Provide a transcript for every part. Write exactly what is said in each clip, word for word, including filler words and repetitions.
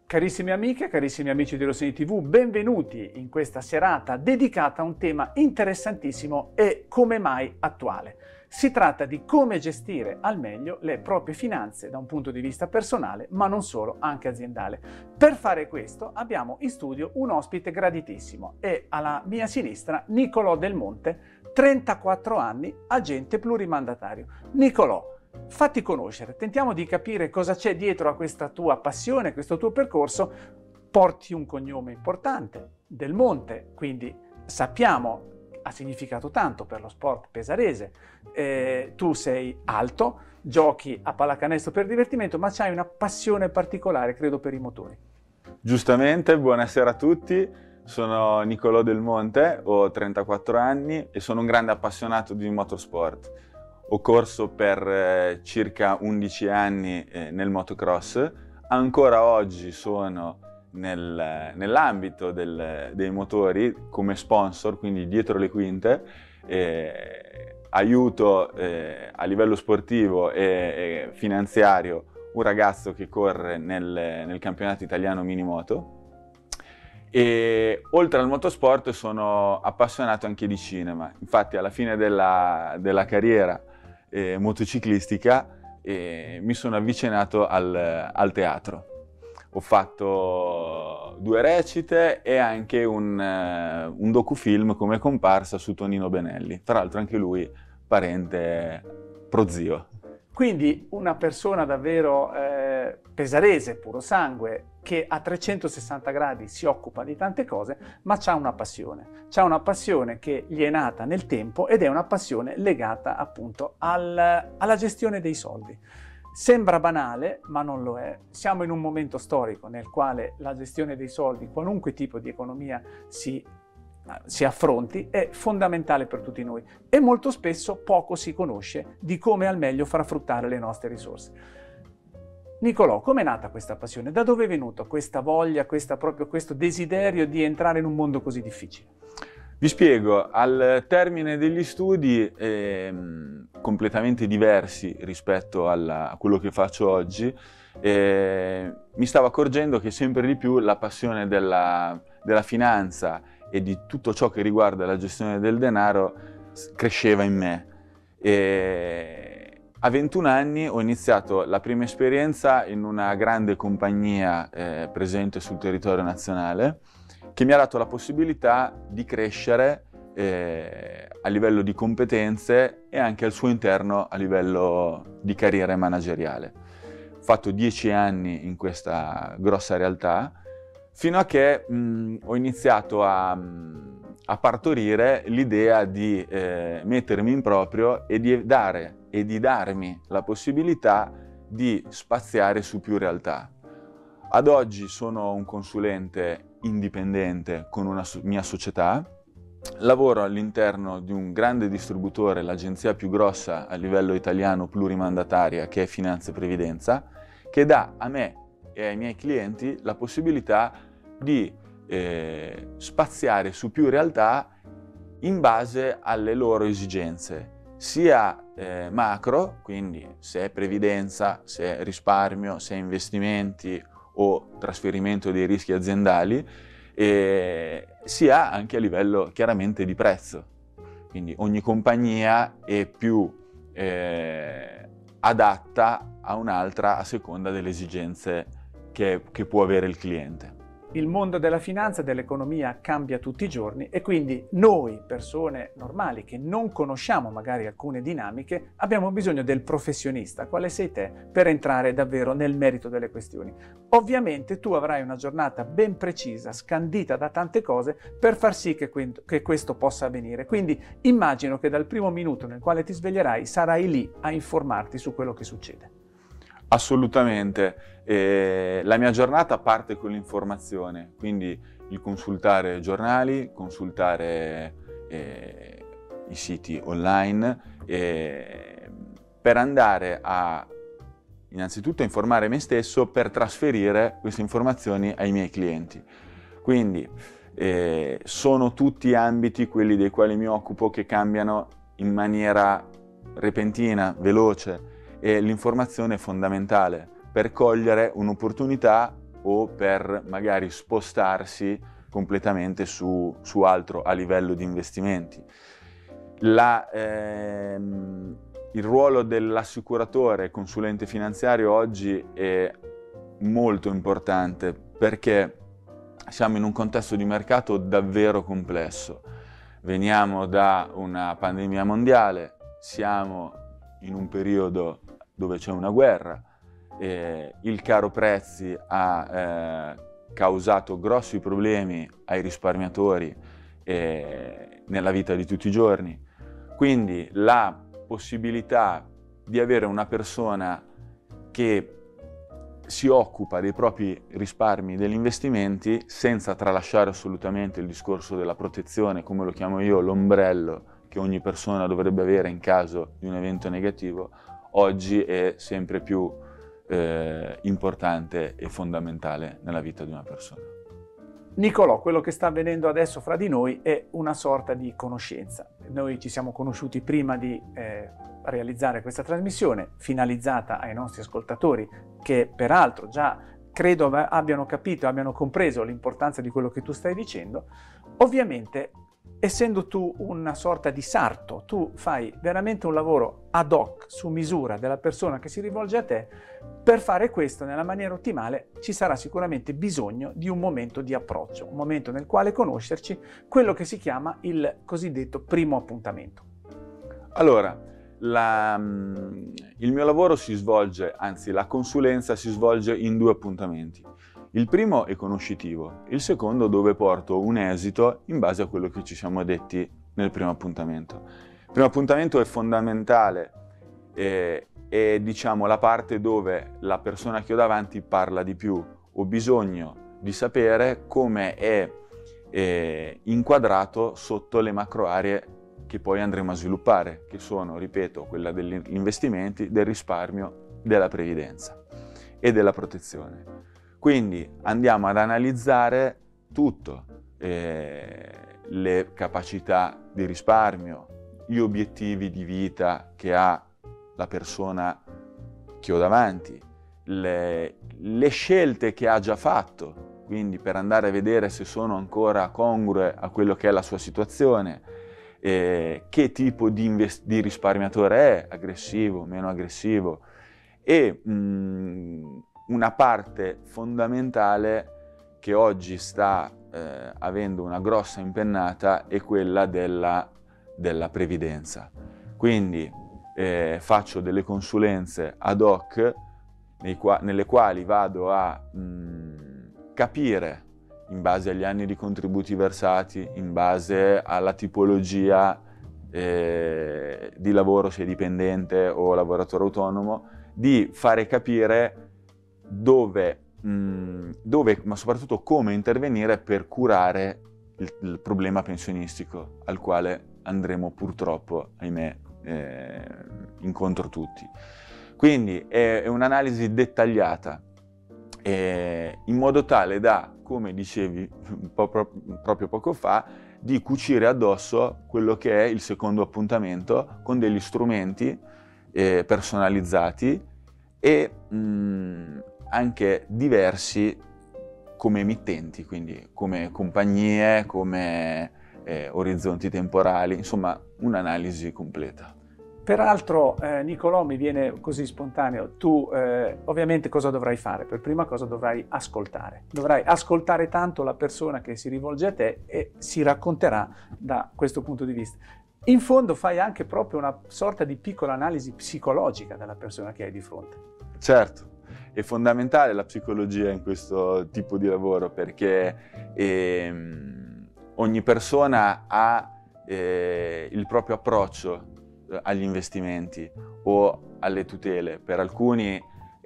Carissime amiche, carissimi amici di Rossini tivù, benvenuti in questa serata dedicata a un tema interessantissimo e come mai attuale. Si tratta di come gestire al meglio le proprie finanze da un punto di vista personale, ma non solo, anche aziendale. Per fare questo abbiamo in studio un ospite graditissimo e alla mia sinistra Nicolò Del Monte, trentaquattro anni, agente plurimandatario. Nicolò, fatti conoscere, tentiamo di capire cosa c'è dietro a questa tua passione, questo tuo percorso. Porti un cognome importante, Del Monte, quindi sappiamo ha significato tanto per lo sport pesarese. Eh, tu sei alto, giochi a pallacanestro per divertimento, ma c'hai una passione particolare, credo, per i motori. Giustamente, buonasera a tutti. Sono Nicolò Del Monte, ho trentaquattro anni e sono un grande appassionato di motorsport. Ho corso per eh, circa undici anni eh, nel motocross, ancora oggi sono nel, nell'ambito del, dei motori come sponsor, quindi dietro le quinte, eh, aiuto eh, a livello sportivo e, e finanziario un ragazzo che corre nel, nel campionato italiano minimoto. E oltre al motorsport sono appassionato anche di cinema, infatti alla fine della, della carriera Eh, motociclistica e mi sono avvicinato al, al teatro. Ho fatto due recite e anche un, uh, un docufilm come comparsa su Tonino Benelli, tra l'altro anche lui parente prozio. Quindi una persona davvero eh, pesarese, puro sangue, che a trecentosessanta gradi si occupa di tante cose, ma c'ha una passione. C'ha una passione che gli è nata nel tempo ed è una passione legata appunto al, alla gestione dei soldi. Sembra banale, ma non lo è. Siamo in un momento storico nel quale la gestione dei soldi, qualunque tipo di economia si si affronti, è fondamentale per tutti noi e molto spesso poco si conosce di come al meglio far fruttare le nostre risorse. Nicolò, com'è nata questa passione? Da dove è venuta questa voglia, questa, proprio questo desiderio di entrare in un mondo così difficile? Vi spiego, al termine degli studi eh, completamente diversi rispetto alla, a quello che faccio oggi, eh, mi stavo accorgendo che sempre di più la passione della, della finanza e di tutto ciò che riguarda la gestione del denaro cresceva in me. E a ventuno anni ho iniziato la prima esperienza in una grande compagnia eh, presente sul territorio nazionale che mi ha dato la possibilità di crescere eh, a livello di competenze e anche al suo interno a livello di carriera manageriale. Ho fatto dieci anni in questa grossa realtà fino a che mh, ho iniziato a, mh, a partorire l'idea di eh, mettermi in proprio e di dare e di darmi la possibilità di spaziare su più realtà. Ad oggi sono un consulente indipendente con una so- mia società, lavoro all'interno di un grande distributore, l'agenzia più grossa a livello italiano plurimandataria, che è Finanza e Previdenza, che dà a me e ai miei clienti la possibilità di eh, spaziare su più realtà in base alle loro esigenze, sia eh, macro, quindi se è previdenza, se è risparmio, se è investimenti o trasferimento dei rischi aziendali, eh, sia anche a livello chiaramente di prezzo. Quindi ogni compagnia è più eh, adatta a un'altra a seconda delle esigenze che, che può avere il cliente. Il mondo della finanza e dell'economia cambia tutti i giorni e quindi noi, persone normali che non conosciamo magari alcune dinamiche, abbiamo bisogno del professionista, quale sei te, per entrare davvero nel merito delle questioni. Ovviamente tu avrai una giornata ben precisa, scandita da tante cose, per far sì che, che questo possa avvenire. Quindi immagino che dal primo minuto nel quale ti sveglierai sarai lì a informarti su quello che succede. Assolutamente. Eh, la mia giornata parte con l'informazione, quindi il consultare giornali, consultare eh, i siti online, eh, per andare a innanzitutto informare me stesso per trasferire queste informazioni ai miei clienti. Quindi eh, sono tutti ambiti, quelli dei quali mi occupo, che cambiano in maniera repentina, veloce, e l'informazione è fondamentale per cogliere un'opportunità o per magari spostarsi completamente su, su altro a livello di investimenti. La, ehm, il ruolo dell'assicuratore consulente finanziario oggi è molto importante perché siamo in un contesto di mercato davvero complesso. Veniamo da una pandemia mondiale, siamo in un periodo dove c'è una guerra, eh, il caro prezzi ha eh, causato grossi problemi ai risparmiatori eh, nella vita di tutti i giorni. Quindi la possibilità di avere una persona che si occupa dei propri risparmi, degli investimenti, senza tralasciare assolutamente il discorso della protezione, come lo chiamo io, l'ombrello che ogni persona dovrebbe avere in caso di un evento negativo, oggi è sempre più eh, importante e fondamentale nella vita di una persona. Nicolò, quello che sta avvenendo adesso fra di noi è una sorta di conoscenza. Noi ci siamo conosciuti prima di eh, realizzare questa trasmissione, finalizzata ai nostri ascoltatori, che peraltro già credo abbiano capito, abbiano compreso l'importanza di quello che tu stai dicendo. Ovviamente, essendo tu una sorta di sarto, tu fai veramente un lavoro ad hoc, su misura della persona che si rivolge a te. Per fare questo nella maniera ottimale ci sarà sicuramente bisogno di un momento di approccio, un momento nel quale conoscerci, quello che si chiama il cosiddetto primo appuntamento. Allora, la, il mio lavoro si svolge, anzi la consulenza si svolge in due appuntamenti. Il primo è conoscitivo, il secondo dove porto un esito in base a quello che ci siamo detti nel primo appuntamento. Il primo appuntamento è fondamentale, eh, è diciamo la parte dove la persona che ho davanti parla di più. Ho bisogno di sapere come è eh, inquadrato sotto le macro aree che poi andremo a sviluppare, che sono, ripeto, quella degli investimenti, del risparmio, della previdenza e della protezione. Quindi andiamo ad analizzare tutto, eh, le capacità di risparmio, gli obiettivi di vita che ha la persona che ho davanti, le, le scelte che ha già fatto, quindi per andare a vedere se sono ancora congrue a quello che è la sua situazione, eh, che tipo di, di risparmiatore è, aggressivo, meno aggressivo, e mh, una parte fondamentale che oggi sta eh, avendo una grossa impennata è quella della, della previdenza. Quindi eh, faccio delle consulenze ad hoc nei qua, nelle quali vado a mh, capire, in base agli anni di contributi versati, in base alla tipologia eh, di lavoro, se è dipendente o lavoratore autonomo, di fare capire dove, mh, dove, ma soprattutto come intervenire per curare il, il problema pensionistico al quale andremo purtroppo, ahimè, eh, incontro tutti. Quindi è, è un'analisi dettagliata, eh, in modo tale da, come dicevi un po' pro, proprio poco fa, di cucire addosso quello che è il secondo appuntamento con degli strumenti eh, personalizzati e mh, anche diversi come emittenti, quindi come compagnie, come eh, orizzonti temporali, insomma un'analisi completa. Peraltro, eh, Nicolò, mi viene così spontaneo, tu eh, ovviamente cosa dovrai fare? Per prima cosa dovrai ascoltare. Dovrai ascoltare tanto la persona che si rivolge a te e si racconterà da questo punto di vista. In fondo fai anche proprio una sorta di piccola analisi psicologica della persona che hai di fronte. Certo, è fondamentale la psicologia in questo tipo di lavoro perché ehm, ogni persona ha eh, il proprio approccio agli investimenti o alle tutele. Per alcuni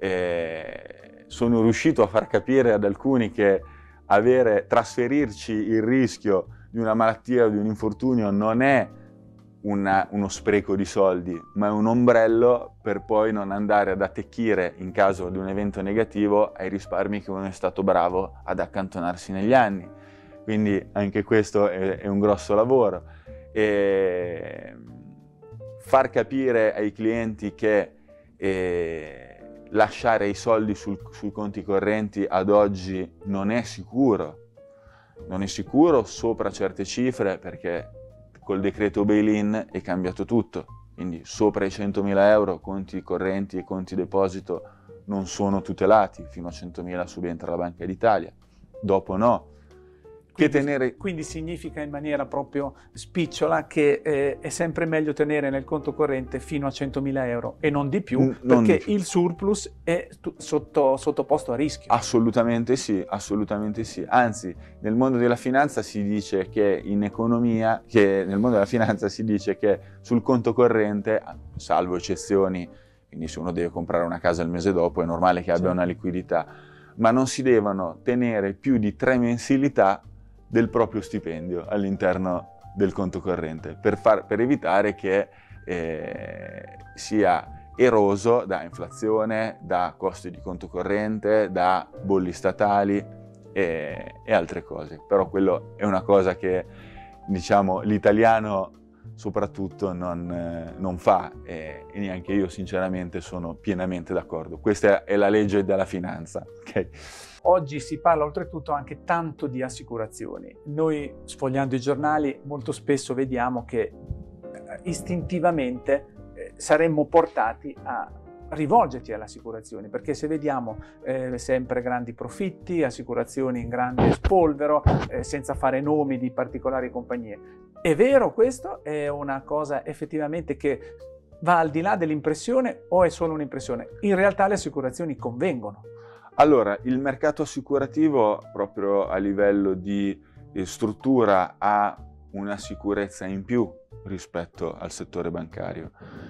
eh, sono riuscito a far capire ad alcuni che avere, trasferirci il rischio di una malattia o di un infortunio non è una, uno spreco di soldi, ma è un ombrello per poi non andare ad attecchire in caso di un evento negativo ai risparmi che uno è stato bravo ad accantonarsi negli anni. Quindi anche questo è, è un grosso lavoro. E far capire ai clienti che eh, lasciare i soldi sul, sui conti correnti ad oggi non è sicuro. Non è sicuro sopra certe cifre, perché col decreto bail-in è cambiato tutto. Quindi sopra i centomila euro conti correnti e conti deposito non sono tutelati, fino a centomila subentra la Banca d'Italia, dopo no. Che Quindi, tenere... quindi significa in maniera proprio spicciola che eh, è sempre meglio tenere nel conto corrente fino a centomila euro e non di più, N- perché non di più. il surplus è tu- sotto, sottoposto a rischio. Assolutamente sì, assolutamente sì. Anzi, nel mondo della finanza si dice che in economia, che nel mondo della finanza si dice che sul conto corrente, salvo eccezioni, quindi se uno deve comprare una casa il mese dopo è normale che abbia Certo. una liquidità, ma non si devono tenere più di tre mensilità del proprio stipendio all'interno del conto corrente, per, far, per evitare che eh, sia eroso da inflazione, da costi di conto corrente, da bolli statali e, e altre cose. Però quello è una cosa che, diciamo, l'italiano soprattutto non, eh, non fa e, e neanche io sinceramente sono pienamente d'accordo. Questa è la legge della finanza, ok? Oggi si parla oltretutto anche tanto di assicurazioni. Noi, sfogliando i giornali, molto spesso vediamo che eh, istintivamente eh, saremmo portati a rivolgerci alle assicurazioni, perché se vediamo eh, sempre grandi profitti, assicurazioni in grande spolvero, eh, senza fare nomi di particolari compagnie. È vero questo? È una cosa effettivamente che va al di là dell'impressione o è solo un'impressione? In realtà le assicurazioni convengono. Allora, il mercato assicurativo proprio a livello di eh, struttura ha una sicurezza in più rispetto al settore bancario,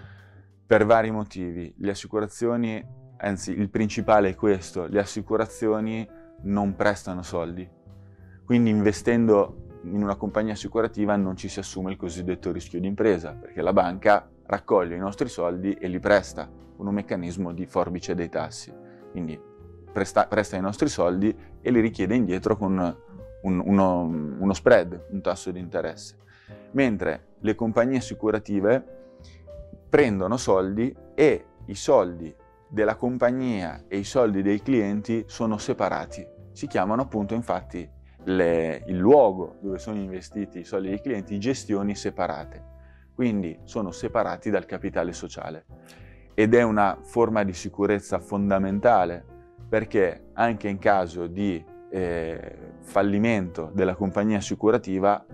per vari motivi. Le assicurazioni, anzi il principale è questo, le assicurazioni non prestano soldi, quindi investendo in una compagnia assicurativa non ci si assume il cosiddetto rischio d'impresa, perché la banca raccoglie i nostri soldi e li presta con un meccanismo di forbice dei tassi. Quindi Presta, presta i nostri soldi e li richiede indietro con un, uno, uno spread, un tasso di interesse. Mentre le compagnie assicurative prendono soldi e i soldi della compagnia e i soldi dei clienti sono separati. Si chiamano appunto infatti le, il luogo dove sono investiti i soldi dei clienti gestioni separate. Quindi sono separati dal capitale sociale ed è una forma di sicurezza fondamentale, perché anche in caso di eh, fallimento della compagnia assicurativa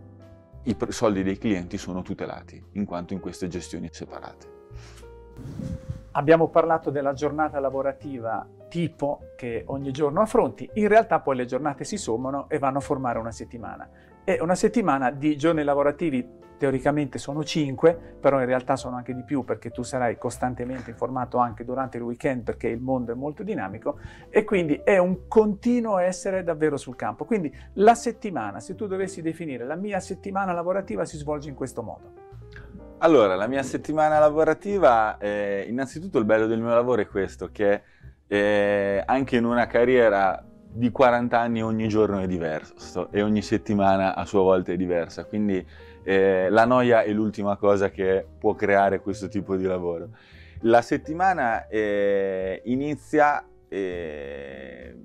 i soldi dei clienti sono tutelati, in quanto in queste gestioni separate. Abbiamo parlato della giornata lavorativa tipo che ogni giorno affronti, in realtà poi le giornate si sommano e vanno a formare una settimana. E una settimana di giorni lavorativi teoricamente sono cinque, però in realtà sono anche di più, perché tu sarai costantemente informato anche durante il weekend, perché il mondo è molto dinamico e quindi è un continuo essere davvero sul campo. Quindi la settimana, se tu dovessi definire la mia settimana lavorativa, si svolge in questo modo. Allora, la mia settimana lavorativa, eh, innanzitutto il bello del mio lavoro è questo, che eh, anche in una carriera di quaranta anni ogni giorno è diverso e ogni settimana a sua volta è diversa, quindi eh, la noia è l'ultima cosa che può creare questo tipo di lavoro. La settimana eh, inizia eh,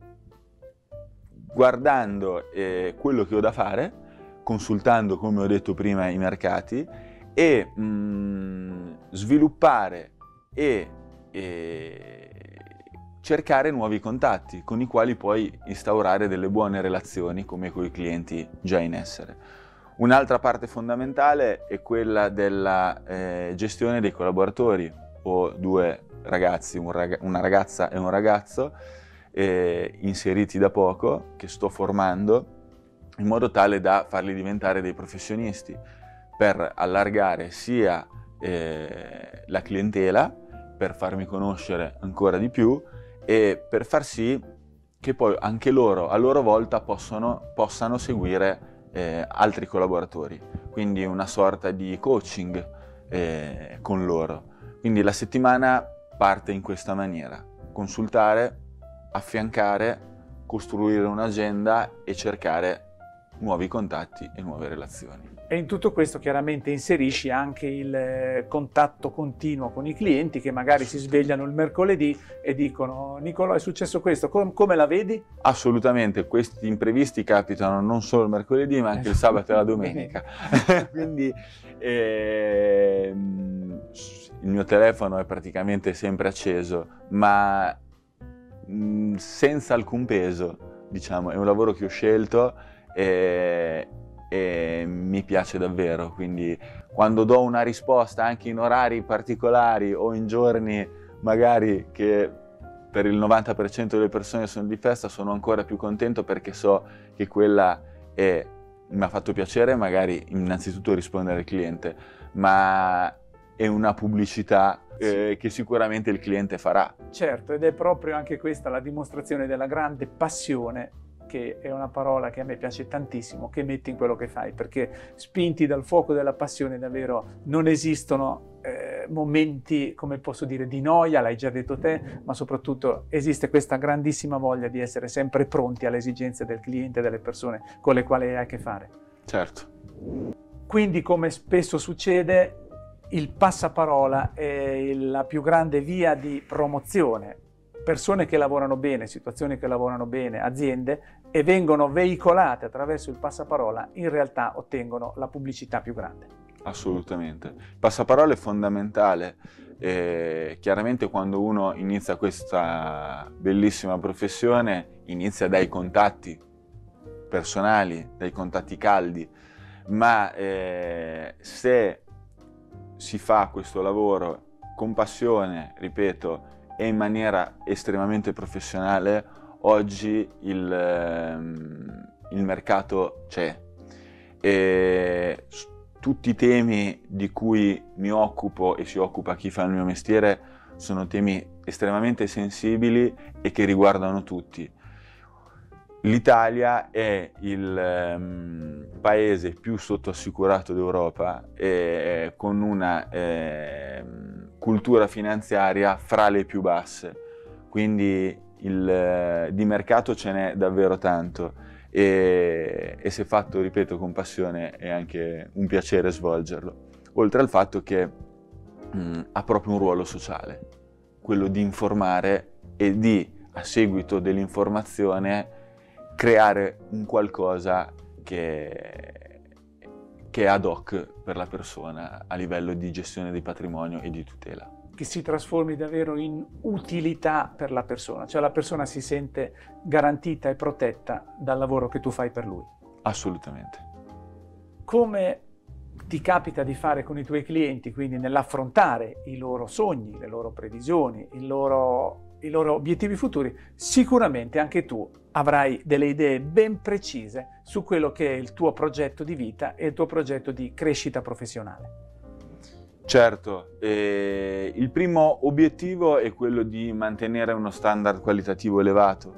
guardando eh, quello che ho da fare, consultando, come ho detto prima, i mercati e mh, sviluppare e, e cercare nuovi contatti con i quali poi instaurare delle buone relazioni come con i clienti già in essere. Un'altra parte fondamentale è quella della eh, gestione dei collaboratori. Ho due ragazzi, un rag- una ragazza e un ragazzo eh, inseriti da poco che sto formando in modo tale da farli diventare dei professionisti, per allargare sia eh, la clientela, per farmi conoscere ancora di più e per far sì che poi anche loro a loro volta possono, possano seguire eh, altri collaboratori, quindi una sorta di coaching eh, con loro. Quindi la settimana parte in questa maniera: consultare, affiancare, costruire un'agenda e cercare nuovi contatti e nuove relazioni. E in tutto questo chiaramente inserisci anche il eh, contatto continuo con i clienti che magari si svegliano il mercoledì e dicono: Nicolò, è successo questo, com- come la vedi? Assolutamente, questi imprevisti capitano non solo il mercoledì ma anche il sabato e la domenica. Quindi ehm, il mio telefono è praticamente sempre acceso, ma mh, senza alcun peso, diciamo. È un lavoro che ho scelto e, e mi piace davvero, quindi quando do una risposta anche in orari particolari o in giorni magari che per il novanta per cento delle persone sono di festa, sono ancora più contento perché so che quella è, mi ha fatto piacere magari innanzitutto rispondere al cliente, ma è una pubblicità eh, sì. che sicuramente il cliente farà. Certo, ed è proprio anche questa la dimostrazione della grande passione, che è una parola che a me piace tantissimo, che metti in quello che fai, perché spinti dal fuoco della passione davvero non esistono eh, momenti, come posso dire, di noia, l'hai già detto te, ma soprattutto esiste questa grandissima voglia di essere sempre pronti alle esigenze del cliente e delle persone con le quali hai a che fare. Certo. Quindi, come spesso succede, il passaparola è la più grande via di promozione. Persone che lavorano bene, situazioni che lavorano bene, aziende, e vengono veicolate attraverso il passaparola, in realtà ottengono la pubblicità più grande. Assolutamente. Il passaparola è fondamentale. E chiaramente quando uno inizia questa bellissima professione, inizia dai contatti personali, dai contatti caldi, ma eh, se si fa questo lavoro con passione, ripeto, e in maniera estremamente professionale, oggi il, ehm, il mercato c'è. E tutti i temi di cui mi occupo e si occupa chi fa il mio mestiere sono temi estremamente sensibili e che riguardano tutti. L'Italia è il um, paese più sottoassicurato d'Europa e con una eh, cultura finanziaria fra le più basse, quindi il, eh, di mercato ce n'è davvero tanto e, e se fatto, ripeto, con passione è anche un piacere svolgerlo, oltre al fatto che mh, ha proprio un ruolo sociale, quello di informare e di, a seguito dell'informazione, creare un qualcosa che, che è ad hoc per la persona a livello di gestione di patrimonio e di tutela. Che si trasformi davvero in utilità per la persona, cioè la persona si sente garantita e protetta dal lavoro che tu fai per lui. Assolutamente. Come ti capita di fare con i tuoi clienti, quindi nell'affrontare i loro sogni, le loro previsioni, il loro, i loro obiettivi futuri, sicuramente anche tu avrai delle idee ben precise su quello che è il tuo progetto di vita e il tuo progetto di crescita professionale. Certo, eh, il primo obiettivo è quello di mantenere uno standard qualitativo elevato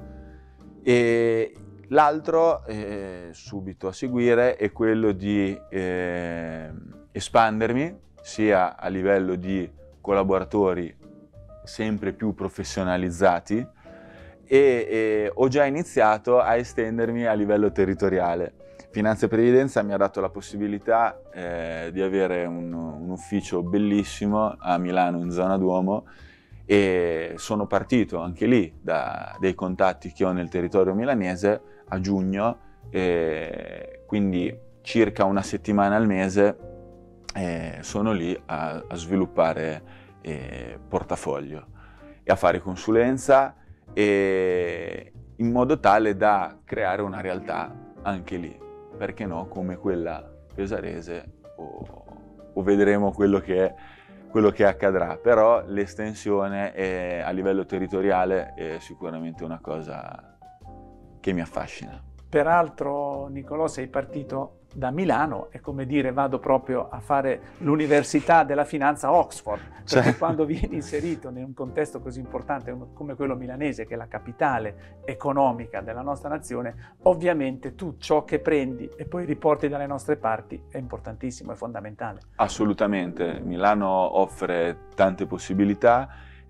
e l'altro, eh, subito a seguire, è quello di eh, espandermi sia a livello di collaboratori sempre più professionalizzati e eh, ho già iniziato a estendermi a livello territoriale. Finanza e Previdenza mi ha dato la possibilità eh, di avere un, un ufficio bellissimo a Milano in zona Duomo e sono partito anche lì da dei contatti che ho nel territorio milanese a giugno, e quindi circa una settimana al mese eh, sono lì a, a sviluppare eh, portafoglio e a fare consulenza e in modo tale da creare una realtà anche lì, perché no, come quella pesarese o, o vedremo quello che, quello che accadrà, però l'estensione è, a livello territoriale è sicuramente una cosa che mi affascina. Peraltro, Nicolò, sei partito da Milano, è come dire vado proprio a fare l'università della finanza a Oxford, perché cioè... quando vieni inserito in un contesto così importante come quello milanese, che è la capitale economica della nostra nazione, ovviamente tu ciò che prendi e poi riporti dalle nostre parti è importantissimo, è fondamentale. Assolutamente, Milano offre tante possibilità,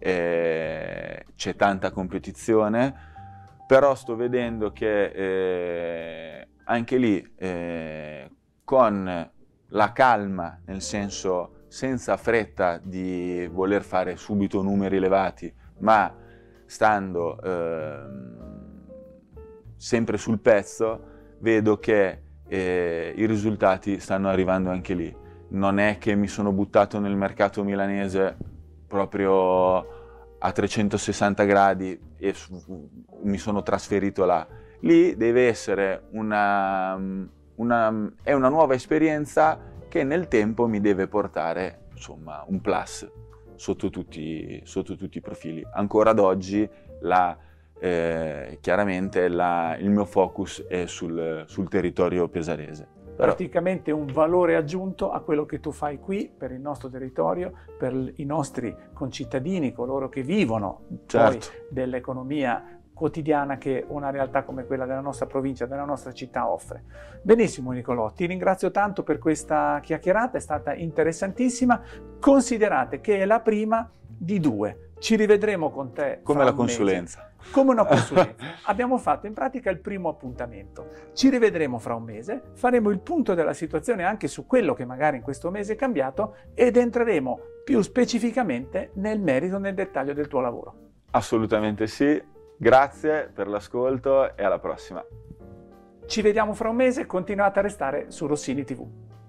eh, c'è tanta competizione, però sto vedendo che eh, anche lì eh, con la calma, nel senso senza fretta di voler fare subito numeri elevati, ma stando eh, sempre sul pezzo, vedo che eh, i risultati stanno arrivando anche lì. Non è che mi sono buttato nel mercato milanese proprio a trecentosessanta gradi e mi sono trasferito là. Lì deve essere una, una, è una nuova esperienza che nel tempo mi deve portare, insomma, un plus sotto tutti, sotto tutti i profili. Ancora ad oggi la, eh, chiaramente la, il mio focus è sul, sul territorio pesarese. Però... praticamente un valore aggiunto a quello che tu fai qui per il nostro territorio, per i nostri concittadini, coloro che vivono certo. poi dell'economia quotidiana che una realtà come quella della nostra provincia, della nostra città offre. Benissimo Nicolò, ti ringrazio tanto per questa chiacchierata, è stata interessantissima. Considerate che è la prima di due. Ci rivedremo con te. Come la consulenza. Mese. Come una consulenza. Abbiamo fatto in pratica il primo appuntamento. Ci rivedremo fra un mese, faremo il punto della situazione anche su quello che magari in questo mese è cambiato ed entreremo più specificamente nel merito, nel dettaglio del tuo lavoro. Assolutamente sì. Grazie per l'ascolto e alla prossima. Ci vediamo fra un mese, continuate a restare su Rossini tivù.